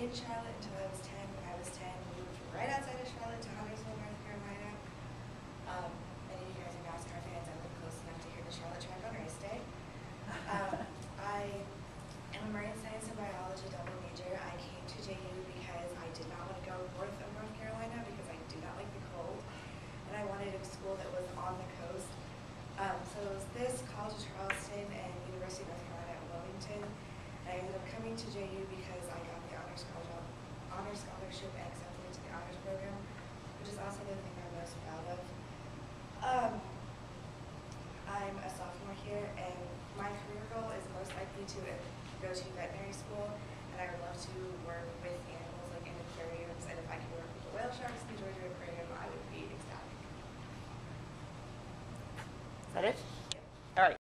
in Charlotte until I was 10. When I was 10, we moved right outside of Charlotte to Huntersville, North Carolina. Many of you guys are NASCAR fans. I live close enough to hear the Charlotte track on race day. I am a marine science and biology double major. I came to JU because I did not want to go north of North Carolina because I do not like the cold. And I wanted a school that was on the coast. So it was this, College of Charleston, and University of North Carolina at Wilmington. And I ended up coming to JU because I got the honor scholarship and accepted into the honors program, which is also the thing I'm most proud of. I'm a sophomore here, and my career goal is most likely to go to veterinary school, and I would love to work with animals like in aquariums, and if I could work with the whale sharks in the Georgia Aquarium, I would be ecstatic. Is that it? Yep. All right.